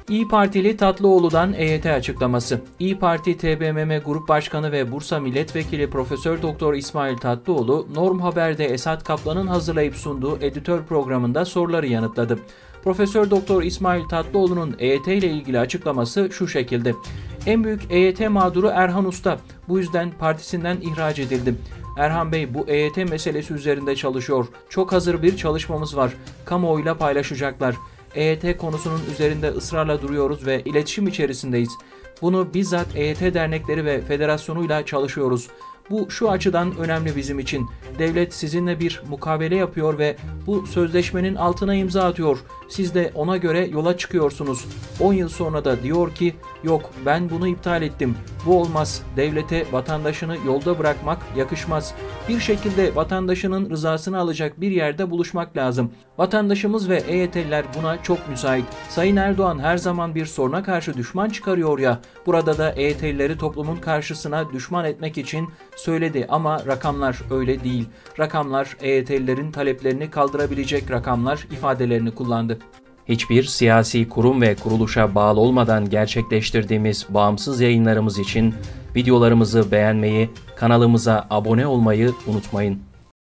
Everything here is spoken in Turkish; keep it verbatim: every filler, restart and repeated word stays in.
İYİ Partili Tatlıoğlu'dan E Y T açıklaması. İYİ Parti T B M M Grup Başkanı ve Bursa Milletvekili Profesör Doktor İsmail Tatlıoğlu, Norm Haber'de Esat Kaplan'ın hazırlayıp sunduğu editör programında soruları yanıtladı. Profesör Doktor İsmail Tatlıoğlu'nun E Y T ile ilgili açıklaması şu şekilde: En büyük E Y T mağduru Erhan Usta, bu yüzden partisinden ihraç edildi. Erhan Bey bu E Y T meselesi üzerinde çalışıyor. Çok hazır bir çalışmamız var. Kamuoyuyla paylaşacaklar. E Y T konusunun üzerinde ısrarla duruyoruz ve iletişim içerisindeyiz. Bunu bizzat E Y T dernekleri ve federasyonuyla çalışıyoruz. Bu şu açıdan önemli bizim için. Devlet sizinle bir mukabele yapıyor ve bu sözleşmenin altına imza atıyor. Siz de ona göre yola çıkıyorsunuz. on yıl sonra da diyor ki, yok ben bunu iptal ettim. Bu olmaz. Devlete vatandaşını yolda bırakmak yakışmaz. Bir şekilde vatandaşının rızasını alacak bir yerde buluşmak lazım. Vatandaşımız ve E Y T'liler buna çok müsait. Sayın Erdoğan her zaman bir soruna karşı düşman çıkarıyor ya. Burada da E Y T'lileri toplumun karşısına düşman etmek için söyledi ama rakamlar öyle değil. Rakamlar E Y T'lilerin taleplerini kaldırabilecek rakamlar ifadelerini kullandı. Hiçbir siyasi kurum ve kuruluşa bağlı olmadan gerçekleştirdiğimiz bağımsız yayınlarımız için videolarımızı beğenmeyi, kanalımıza abone olmayı unutmayın.